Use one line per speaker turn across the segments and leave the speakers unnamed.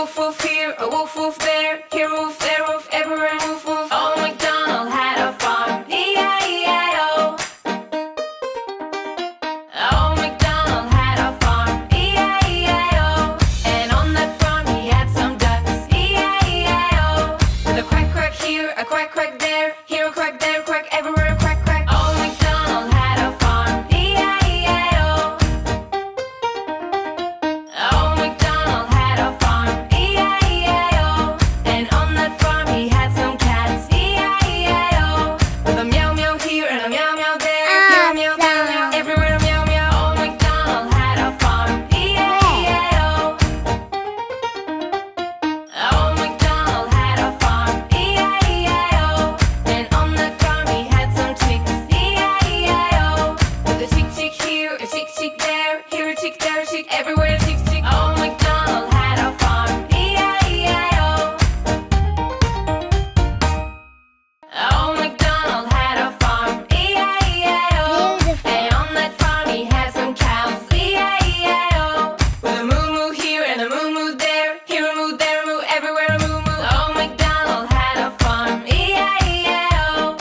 woof woof here, a woof woof there, here a woof, there a woof, everywhere woof woof. Old MacDonald had a farm, E-I-E-I-O. Old MacDonald had a farm, E-I-E-I-O. And on that farm he had some ducks, E-I-E-I-O. With a quack quack here, a quack quack there, here a quack, there a quack, everywhere a quack quack. Old MacDonald had a farm, E-I-E-I-O. Old MacDonald had a farm, E-I-E-I-O. And on that farm he had some cats, E-I-E-I-O. With a meow meow here and a meow meow there, here a meow meow meow, everywhere a meow meow. Old MacDonald had a farm, E-I-E-I-O. Old MacDonald had a farm, E-I-E-I-O. And on that farm he had some chicks, E-I-E-I-O. With a chick chick here, a chick chick there, here a chick, there a chick, everywhere a chick chick. Old MacDonald had a farm, E-I-E-I-O. Old MacDonald had a farm, E-I-E-I-O. And on that farm he had some cows, E-I-E-I-O. With a moo moo here and a moo moo there, here a moo, there a moo, everywhere a moo moo. Old MacDonald had a farm, E-I-E-I-O.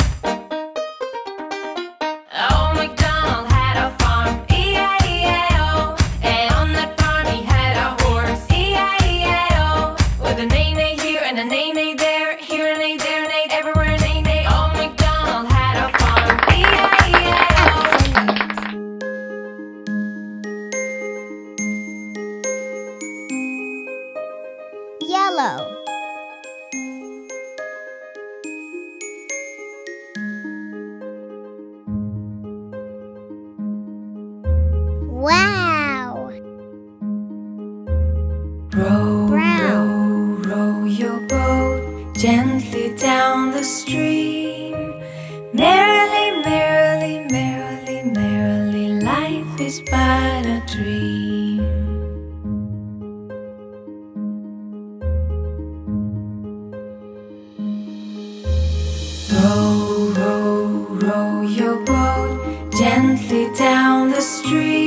Old MacDonald had a farm, E-I-E-I-O. And on that farm he had a horse, E-I-E-I-O. With a neigh neigh here and a neigh neigh there, here a neigh, there a neigh, everywhere a neigh neigh. Old MacDonald had a farm, E-I-E-I-O.
Yellow. Wow.
Row,
Brown.
row, row your boat gently down the stream. Merrily, merrily, merrily, merrily, life is but a dream. Row, row, row your boat gently down the stream.